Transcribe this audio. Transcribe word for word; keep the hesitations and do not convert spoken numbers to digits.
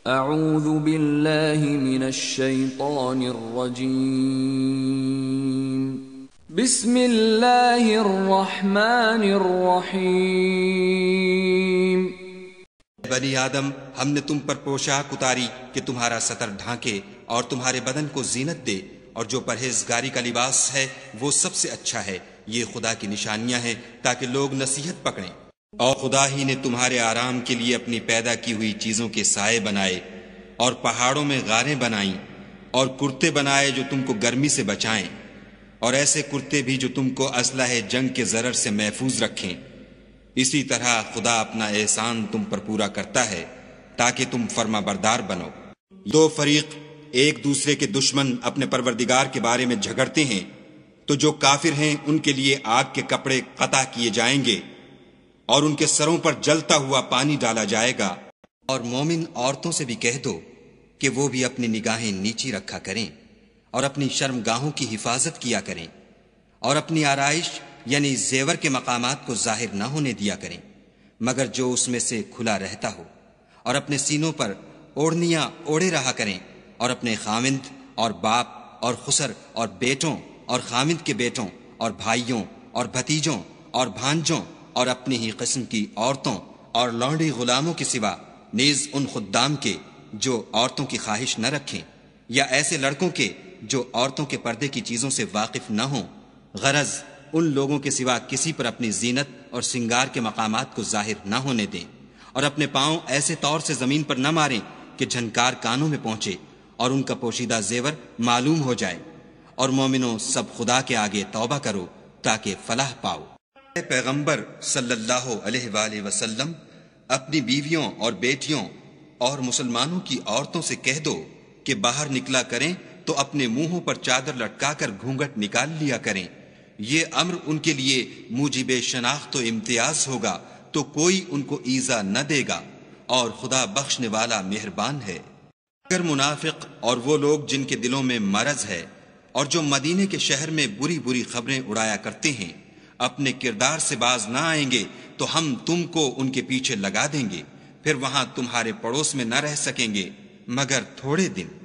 اعوذ باللہ من الشیطان الرجیم بسم اللہ الرحمن الرحیم۔ بنی آدم، ہم نے تم پر پوشاک اتاری کہ تمہارا ستر ڈھانکے اور تمہارے بدن کو زینت دے، اور جو پرہیزگاری کا لباس ہے وہ سب سے اچھا ہے۔ یہ خدا کی نشانیاں ہیں تاکہ لوگ نصیحت پکڑیں۔ اور خدا ہی نے تمہارے آرام کے لیے اپنی پیدا کی ہوئی چیزوں کے سائے بنائے، اور پہاڑوں میں غاریں بنائیں، اور کرتے بنائے جو تم کو گرمی سے بچائیں، اور ایسے کرتے بھی جو تم کو اسلحہ جنگ کے ضرر سے محفوظ رکھیں۔ اسی طرح خدا اپنا احسان تم پر پورا کرتا ہے تاکہ تم فرما بردار بنو۔ دو فریق ایک دوسرے کے دشمن اپنے پروردگار کے بارے میں جھگڑتے ہیں، تو جو کافر ہیں ان کے لیے آگ کے کپڑے قطع کیے جائیں گے اور ان کے سروں پر جلتا ہوا پانی ڈالا جائے گا۔ اور مومن عورتوں سے بھی کہہ دو کہ وہ بھی اپنی نگاہیں نیچی رکھا کریں اور اپنی شرمگاہوں کی حفاظت کیا کریں، اور اپنی آرائش یعنی زیور کے مقامات کو ظاہر نہ ہونے دیا کریں مگر جو اس میں سے کھلا رہتا ہو، اور اپنے سینوں پر اوڑھنیاں اوڑھے رہا کریں، اور اپنے خاوند اور باپ اور خسر اور بیٹوں اور خاوند کے بیٹوں اور بھائیوں اور بھتیجوں اور بھانجوں اور اپنی ہی قسم کی عورتوں اور لونڈی غلاموں کے سوا نیز ان خدام کے جو عورتوں کی خواہش نہ رکھیں، یا ایسے لڑکوں کے جو عورتوں کے پردے کی چیزوں سے واقف نہ ہوں، غرض ان لوگوں کے سوا کسی پر اپنی زینت اور سنگار کے مقامات کو ظاہر نہ ہونے دیں، اور اپنے پاؤں ایسے طور سے زمین پر نہ ماریں کہ جھنکار کانوں میں پہنچے اور ان کا پوشیدہ زیور معلوم ہو جائے۔ اور مومنوں، سب خدا کے آگے توبہ کرو تاکہ فلاح پاؤ۔ اے پیغمبر صلی اللہ علیہ وآلہ وسلم، اپنی بیویوں اور بیٹیوں اور مسلمانوں کی عورتوں سے کہہ دو کہ باہر نکلا کریں تو اپنے منہوں پر چادر لٹکا کر گھونگھٹ نکال لیا کریں۔ یہ امر ان کے لیے موجب شناخت و امتیاز ہوگا تو کوئی ان کو ایذا نہ دے گا، اور خدا بخشنے والا مہربان ہے۔ اگر منافق اور وہ لوگ جن کے دلوں میں مرض ہے اور جو مدینے کے شہر میں بری بری خبریں اڑایا کرتے ہیں اپنے کردار سے باز نہ آئیں گے تو ہم تم کو ان کے پیچھے لگا دیں گے، پھر وہاں تمہارے پڑوس میں نہ رہ سکیں گے مگر تھوڑے دن۔